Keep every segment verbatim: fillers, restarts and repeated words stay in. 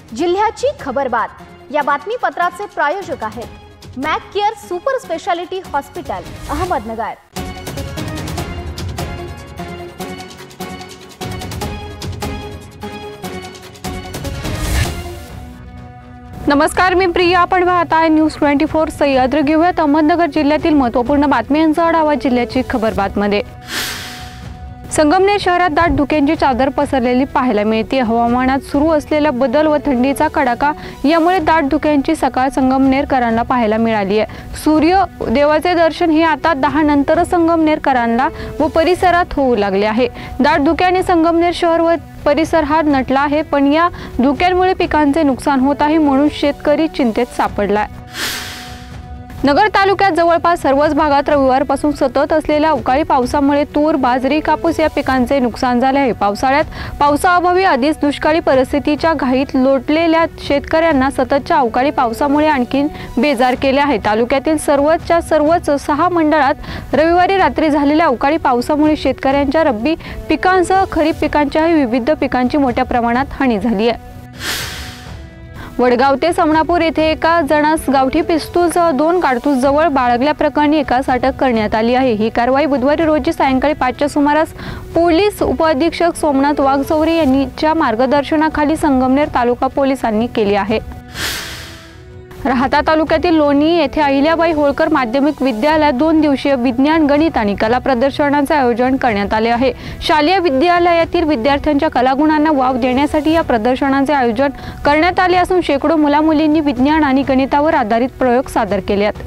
जिल्ह्याची खबरबात या बातमीपत्राचे प्रायोजक आहेत Mac care super speciality hospital Ahmednagar. नमस्कार, मी प्रिया। आपण पाहताय न्यूज ट्वेंटी फोर सह्याद्री। घेऊयात अहमदनगर जिल्ह्यातील महत्त्वपूर्ण बातम्यांचा आढावा जिल्ह्याची खबरबातमध्ये। संगमनेर शहरात दाट धुक्यांची चादर पसरलेली पाहायला मिळते। हवामानात सुरू असलेला बदल व थंडीचा कडाका यामुळे दाट धुक्यांची सकाळ संगमनेरकरांना पाहायला मिळाली आहे। सूर्य देवाचे दर्शन हे आता दहा नंतर संगमनेरकरांना व परिसरात होऊ लागले आहे। दाट धुक्याने संगमनेर शहर व परिसर हा नटला आहे, पण या धुक्यांमुळे पिकांचे नुकसान होत आहे, म्हणून शेतकरी चिंतेत सापडला आहे। नगर तालुक्यात जवळपास सर्वच भागात रविवारपासून सतत असलेल्या अवकाळी पावसामुळे तूर, बाजरी, कापूस या पिकांचे नुकसान झाले आहे। पावसाळ्यात पावसाअभावी आधीच दुष्काळी परिस्थितीच्या घाईत लोटलेल्या शेतकऱ्यांना सततच्या अवकाळी पावसामुळे आणखीन बेजार केले आहे। तालुक्यातील सर्वच्या सर्वच सहा मंडळात रविवारी रात्री झालेल्या अवकाळी पावसामुळे शेतकऱ्यांच्या रब्बी पिकांसह खरीप पिकांच्याही विविध पिकांची मोठ्या प्रमाणात हानी झाली आहे। वडगाव ते समणापूर येथे एका जणास गावठी पिस्तूलसह दोन कारतूस जवळ बाळगल्याप्रकरणी एकास अटक करण्यात आली आहे। ही कारवाई बुधवारी रोजी सायंकाळी पाचच्या सुमारास पोलीस उपअधीक्षक सोमनाथ वाघचौरे यांच्या मार्गदर्शनाखाली संगमनेर तालुका पोलिसांनी केली आहे। राहाता तालुक्यातील लोणी येथे अहिल्याबाई होळकर माध्यमिक विद्यालयात दोन दिवसीय विज्ञान, गणित आणि कला प्रदर्शनाचे आयोजन करण्यात आले आहे। शालेय विद्यालयातील विद्यार्थ्यांच्या कलागुणांना वाव देण्यासाठी या प्रदर्शनाचे आयोजन करण्यात आले असून शेकडो मुला-मुलींनी विज्ञान आणि गणितावर आधारित प्रयोग सादर केले आहेत।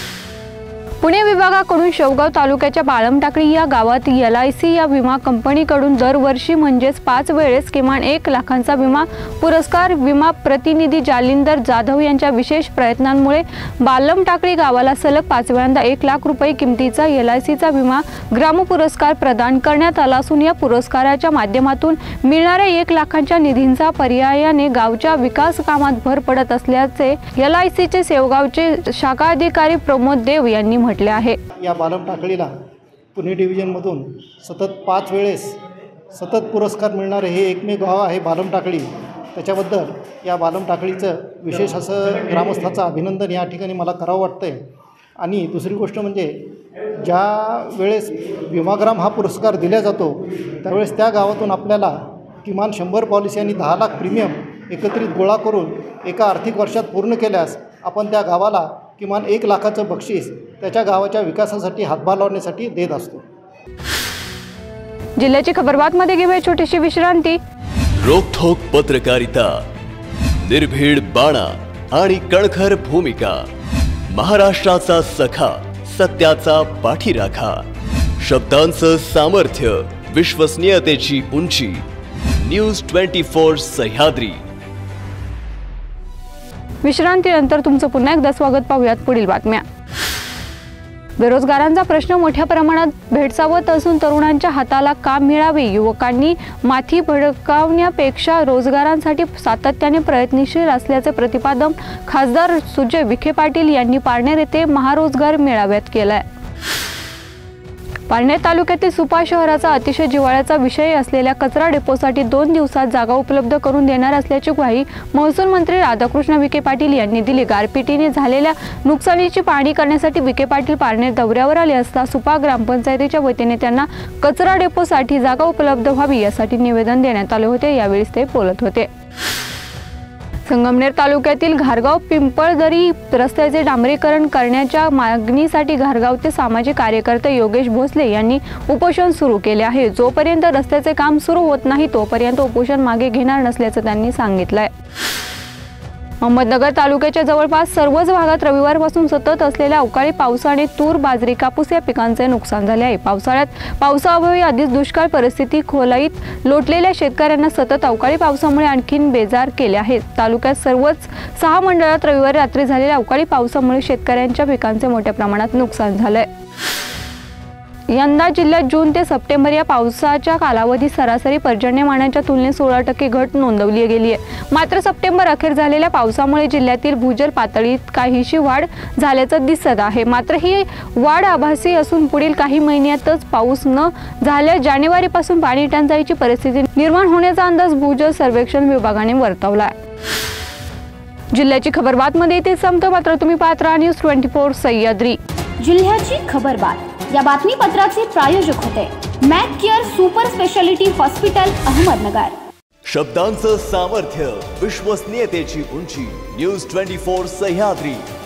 पुणे विभागाकडून शेवगाव तालुक्याच्या बाळमटाकळी या गावात एल आय सी या विमा कंपनीकडून दरवर्षी म्हणजेच पाच वेळेस किमान एक लाखांचा विमा पुरस्कार विमा प्रतिनिधी जालिंदर जाधव यांच्या विशेष प्रयत्नांमुळे बाळमटाकळी गावाला सलग पाच वेळांदा एक लाख रुपये किमतीचा एल आय सीचा विमा ग्राम पुरस्कार प्रदान करण्यात आला असून या पुरस्काराच्या माध्यमातून मिळणाऱ्या एक लाखांच्या निधींचा पर्यायाने गावच्या विकास कामात भर पडत असल्याचे एल आय सीचे शेवगावचे शाखा अधिकारी प्रमोद देव यांनी म्हटले आहे। या बाळमटाकळीला पुणे डिव्हिजनमधून सतत पाच वेळेस सतत पुरस्कार मिळणारे हे एकमेव गाव आहे बाळमटाकळी। त्याच्याबद्दल या बाळमटाकळीचं विशेष असं ग्रामस्थाचं अभिनंदन या ठिकाणी मला करावं वाटतं आहे। आणि दुसरी गोष्ट म्हणजे ज्या वेळेस विमाग्राम हा पुरस्कार दिला जातो त्यावेळेस त्या गावातून आपल्याला किमान शंभर पॉलिसी आणि दहा लाख प्रीमियम एकत्रित गोळा करून एका आर्थिक वर्षात पूर्ण केल्यास आपण त्या गावाला किमान एक लाखाचं बक्षीस त्याच्या गावाच्या विकासासाठी हातभार लावण्यासाठी देत असतो। जिल्ह्याची खबरबातमध्ये घेऊया छोटीशी विश्रांती। रोखोक पत्रकारिता, निर्भीड बाणा आणि कणखर भूमिका, महाराष्ट्राचा सखा, सत्याचा पाठीराखा, शब्दांचं सामर्थ्य, विश्वसनीयतेची उंची। News twenty four Sahyadri. विश्रांतीनंतर तुमचं पुन्हा एकदा स्वागत। पाहूयात पुढील बातम्या। बेरोजगारांचा प्रश्न मोठ्या प्रमाणात भेडसावत असून तरुणांच्या हाताला काम मिळावे, युवकांनी माथी भडकावण्यापेक्षा रोजगारांसाठी सातत्याने प्रयत्नशील असल्याचे प्रतिपादन खासदार सुजय विखे पाटील यांनी पारनेर येथे महारोजगार मेळाव्यात केले आहे। पारनेर तालुक्यातील सुपा शहराचा अतिशय जिव्हाळ्याचा विषय असलेल्या कचरा डेपोसाठी दोन दिवसात जागा उपलब्ध करून देणार असल्याची ग्वाही महसूल मंत्री राधाकृष्ण विखे पाटील यांनी दिली। गारपिटीने झालेल्या नुकसानीची पाहणी करण्यासाठी विखे पाटील पारनेर दौऱ्यावर आले असता सुपा ग्रामपंचायतीच्या वतीने त्यांना कचरा डेपोसाठी जागा उपलब्ध व्हावी यासाठी निवेदन देण्यात आले होते। यावेळी ते बोलत होते। संगमनेर तालुक्यातील घारगाव पिंपळदरी रस्त्याचे डांबरीकरण करण्याच्या मागणीसाठी घारगावचे सामाजिक कार्यकर्ते योगेश भोसले यांनी उपोषण सुरू केले आहे। जोपर्यंत रस्त्याचे काम सुरू होत नाही तोपर्यंत उपोषण मागे घेणार नसल्याचं त्यांनी सांगितलं आहे। अहमदनगर तालुक्याच्या जवळपास सर्वच भागात रविवारपासून सतत असलेल्या अवकाळी पावसाने तूर, बाजरी, कापूस या पिकांचे नुकसान झाले आहे। पावसाळ्यात पावसाअभावी आधीच दुष्काळ परिस्थिती खोलाईत लोटलेल्या शेतकऱ्यांना सतत अवकाळी पावसामुळे आणखीन बेजार केले आहे। तालुक्यात सर्वच सहा मंडळात रविवारी रात्री झालेल्या अवकाळी पावसामुळे शेतकऱ्यांच्या पिकांचे मोठ्या प्रमाणात नुकसान झाले। यंदा जिल्ह्यात जून ते सप्टेंबर या पावसाच्या कालावधीत सरासरी पर्जन्यमानाच्या तुलनेत सोळा टक्के घट नोंदवली गेली आहे। मात्र सप्टेंबर अखेर झालेल्या पावसामुळे जिल्ह्यातील भूजल पातळीत काहीशी वाढ झाल्याचं दिसत आहे। मात्र ही वाढ आभासी असून पुढील काही महिन्यातच पाऊस न झाल्यास जानेवारीपासून पाणी टंचाईची परिस्थिती निर्माण होण्याचा अंदाज भूजल सर्वेक्षण विभागाने वर्तवला आहे। जिल्ह्याची खबर बातमध्ये इथे संपतं, मात्र तुम्ही पाहत राहा न्यूज ट्वेंटी फोर सह्याद्री. जिल्ह्याची खबर बात या बातमीपत्राचे प्रायोजक होते Mac care super speciality hospital Ahmednagar. शब्दांचं सामर्थ्य, विश्वसनीयतेची उंची. News twenty four Sahyadri.